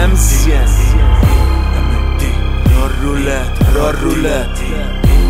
MCN MD Raw Roulette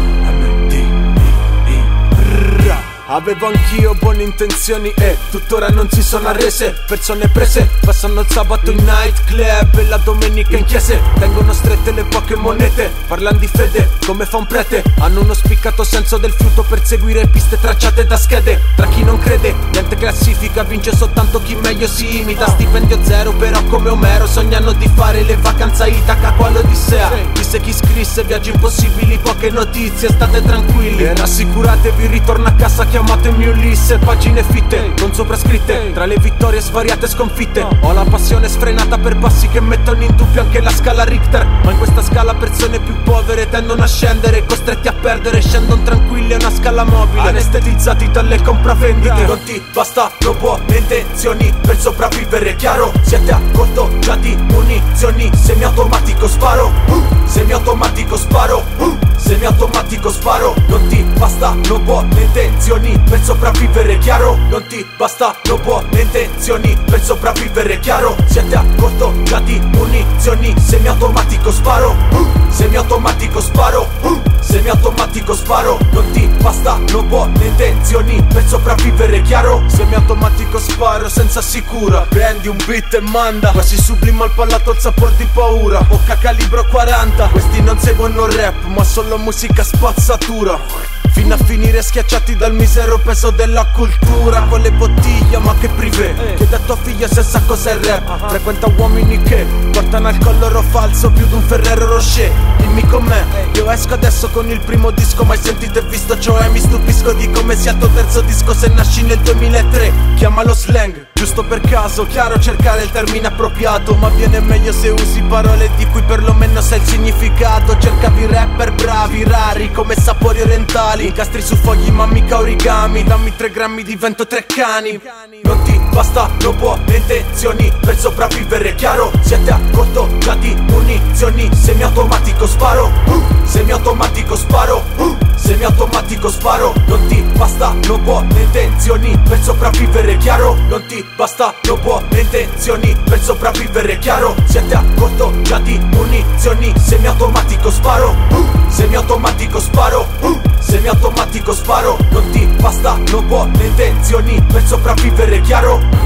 Avevo anch'io buone intenzioni e tuttora non si sono arrese. Persone prese, passano il sabato in nightclub e la domenica in chiese. Tengono strette le poche monete, parlano di fede come fa un prete. Hanno uno spiccato senso del fiuto per seguire piste tracciate da schede. Tra chi non crede, niente classifica, vince soltanto chi meglio si imita. Stipendio zero però come Omero, sognano di fare le vacanze a Itaca quale Odissea. Disse chi scrisse viaggi impossibili, poche notizie, state tranquilli e rassicuratevi, ritorno a casa chiamatemi Ulisse, pagine fitte, non soprascritte, tra le vittorie svariate sconfitte. Ho la passione sfrenata per passi che mettono in dubbio anche la scala Richter. Ma in questa scala persone più povere tendono a scendere, costretti a perdere, scendono tranquilli, è una scala mobile, anestetizzati dalle compravendite. Non ti bastano buone intenzioni per sopravvivere, chiaro? Siete accordati, munizioni, semiautomatico sparo, semiautomatico sparo, semiautomatico sparo. Non ti bastano buone intenzioni per sopravvivere, chiaro? Non ti bastano buone intenzioni per sopravvivere, chiaro? Siete accordati, munizioni, semiautomatico sparo, semiautomatico sparo, semiautomatico sparo. Non ti bastano buone intenzioni per sopravvivere, chiaro? Semiautomatico sparo senza sicura, prendi un beat e manda, quasi sublima al palato il sapore di paura. Bocca calibro 40, questi non seguono rap ma solo musica spazzatura, fino a finire schiacciati dal misero peso della cultura. Con le bottiglie ma che privé, chiede a tua figlia se sa cos'è il rap. Frequenta uomini che portano al collo oro falso più d'un Ferrero Rocher. Dimmi com'è, io esco adesso con il primo disco mai sentito e visto, cioè mi stupisco di come sia il tuo terzo disco se nasci nel 2003. Chiamalo slang, giusto per caso, chiaro cercare il termine appropriato, ma viene meglio se usi parole di cui perlomeno sai il significato. Cercavi rapper bravi, rari come sapori orientali, incastri su fogli ma mica origami. Dammi 3 grammi divento 3 cani. Non ti bastano buone intenzioni per sopravvivere, chiaro? Siete accordati, munizioni, semiautomatico sparo, semiautomatico sparo, semiautomatico sparo. Non ti bastano buone intenzioni per sopravvivere, chiaro? Non ti bastano buone intenzioni per sopravvivere, chiaro? Siete accordati, munizioni, semiautomatico sparo, semiautomatico sparo, semiautomatico sparo. Non ti bastano buone intenzioni per sopravvivere, chiaro?